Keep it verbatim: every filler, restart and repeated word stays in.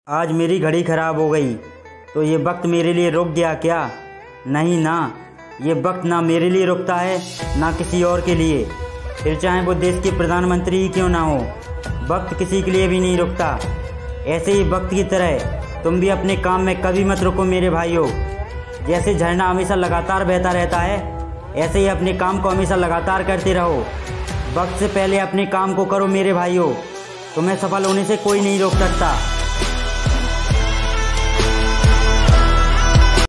आज मेरी घड़ी ख़राब हो गई तो ये वक्त मेरे लिए रुक गया क्या? नहीं ना, ये वक्त ना मेरे लिए रुकता है ना किसी और के लिए, फिर चाहे वो देश के प्रधानमंत्री ही क्यों ना हो। वक्त किसी के लिए भी नहीं रुकता। ऐसे ही वक्त की तरह तुम भी अपने काम में कभी मत रुको मेरे भाइयों। जैसे झरना हमेशा लगातार बहता रहता है, ऐसे ही अपने काम को हमेशा लगातार करते रहो। वक्त से पहले अपने काम को करो मेरे भाइयों, तुम्हें सफल होने से कोई नहीं रोक सकता।